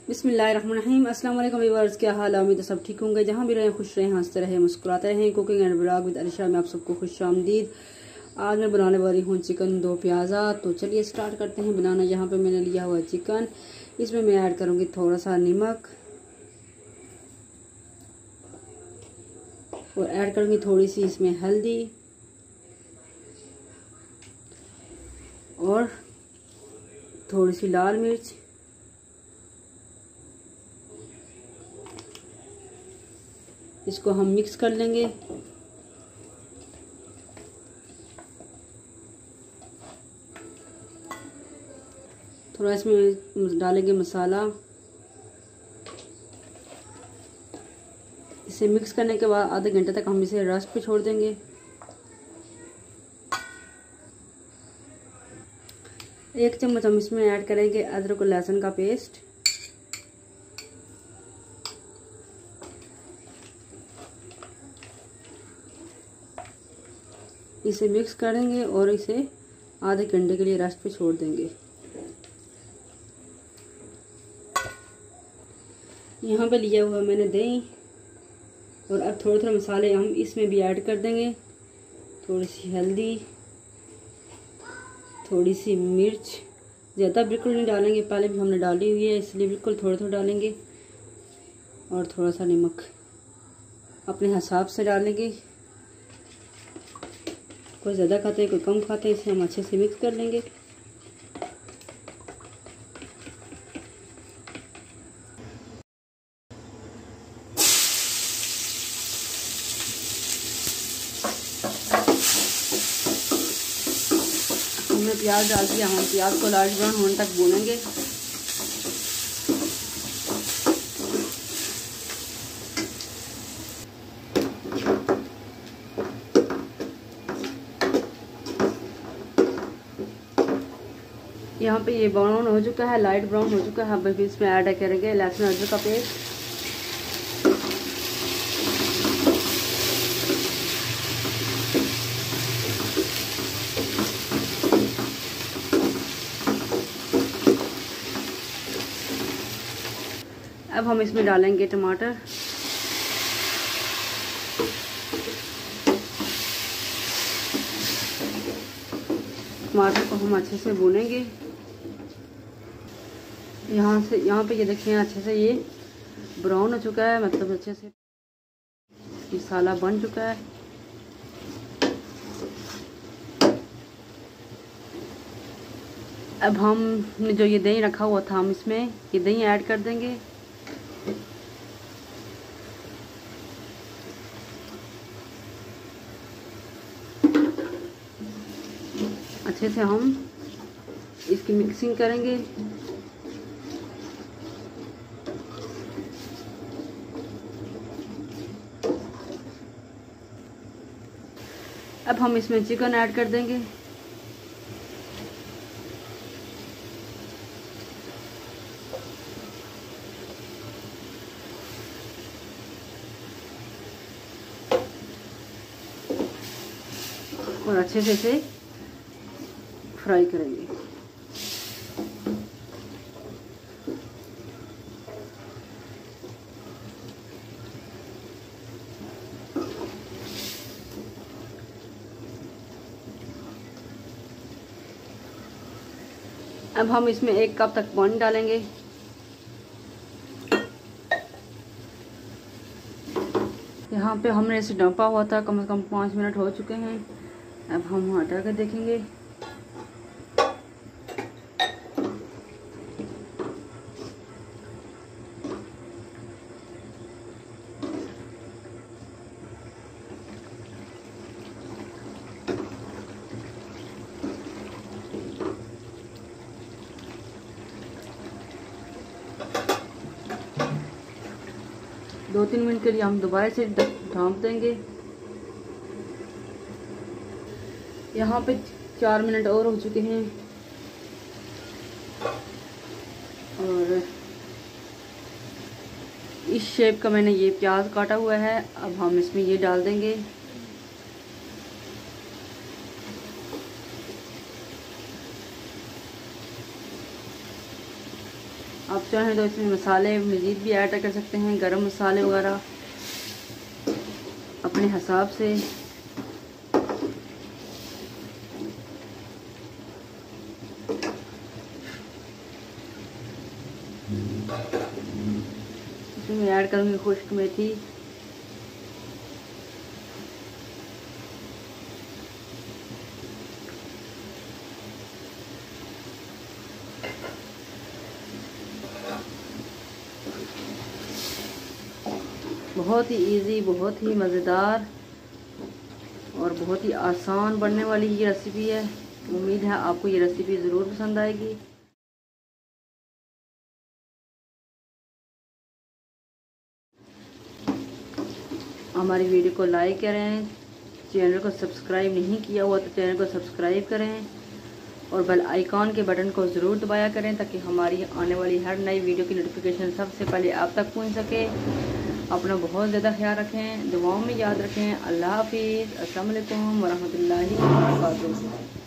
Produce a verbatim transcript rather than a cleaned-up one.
बिस्मिल्लाहिर्रहमानिर्रहीम। अस्सलाम वालेकुम व्यूअर्स, क्या हाल है? उम्मीद है सब ठीक होंगे। जहाँ भी रहे खुश रहें, हंसते रहें, मुस्कुराते रहें। Cooking and vlog with Alisha में आप सबको खुश आमदीद। आज मैं बनाने वाली हूँ चिकन दो प्याज़ा। तो चलिए स्टार्ट करते हैं बनाना। यहाँ पे मैंने लिया हुआ चिकन, इसमें मैं ऐड करूँगी थोड़ा सा नमक और ऐड करूँगी थोड़ी सी इसमें हल्दी और थोड़ी सी लाल मिर्च। इसको हम मिक्स कर लेंगे। थोड़ा इसमें डालेंगे मसाला। इसे मिक्स करने के बाद आधे घंटे तक हम इसे रेस्ट पे छोड़ देंगे। एक चम्मच हम इसमें ऐड करेंगे अदरक और लहसुन का पेस्ट। इसे मिक्स करेंगे और इसे आधे घंटे के लिए रेस्ट पे छोड़ देंगे। यहाँ पे लिया हुआ मैंने दही और अब थोड़े थोड़े मसाले हम इसमें भी ऐड कर देंगे। थोड़ी सी हल्दी, थोड़ी सी मिर्च, ज़्यादा बिल्कुल नहीं डालेंगे, पहले भी हमने डाली हुई है इसलिए बिल्कुल थोड़े थोड़े डालेंगे। और थोड़ा सा नमक अपने हिसाब से डालेंगे। कोई ज़्यादा खाते हैं, कोई कम खाते हैं। इसे हम अच्छे से मिक्स कर लेंगे। हमने प्याज डाल दिया, हम प्याज को लाइट ब्राउन होने तक भूनेंगे। यहाँ पे ये ब्राउन हो चुका है, लाइट ब्राउन हो चुका है। अब इसमें ऐड करेंगे लहसुन अदरक का पेस्ट। अब हम इसमें डालेंगे टमाटर। टमाटर को हम अच्छे से भूनेंगे। यहाँ से यहाँ पे ये देखें अच्छे से ये ब्राउन हो चुका है, मतलब अच्छे से मसाला बन चुका है। अब हमने जो ये दही रखा हुआ था हम इसमें ये दही ऐड कर देंगे। अच्छे से हम इसकी मिक्सिंग करेंगे। अब हम इसमें चिकन ऐड कर देंगे। और अच्छे से इसे फ्राई करेंगे। अब हम इसमें एक कप तक पानी डालेंगे। यहाँ पे हमने इसे ढंपा हुआ था, कम से कम पाँच मिनट हो चुके हैं। अब हम हटा कर देखेंगे। दो तीन मिनट के लिए हम दोबारा से ढाँप देंगे। यहाँ पे चार मिनट और हो चुके हैं और इस शेप का मैंने ये प्याज काटा हुआ है। अब हम इसमें ये डाल देंगे। आप चाहें तो इसमें मसाले मज़ीद भी ऐड कर सकते हैं, गरम मसाले वगैरह अपने हिसाब से। इसमें ऐड करूँगी खुश्क मेथी, बहुत ही इजी, बहुत ही मज़ेदार और बहुत ही आसान बनने वाली ये रेसिपी है। उम्मीद है आपको ये रेसिपी ज़रूर पसंद आएगी। हमारी वीडियो को लाइक करें, चैनल को सब्सक्राइब नहीं किया हुआ तो चैनल को सब्सक्राइब करें और बेल आइकॉन के बटन को ज़रूर दबाया करें ताकि हमारी आने वाली हर नई वीडियो की नोटिफिकेशन सबसे पहले आप तक पहुंच सके। अपना बहुत ज़्यादा ख्याल रखें, दुआओं में याद रखें। अल्लाह हाफिज़। अस्सलाम वालेकुम वरहमतुल्लाहि वबरकातुहू।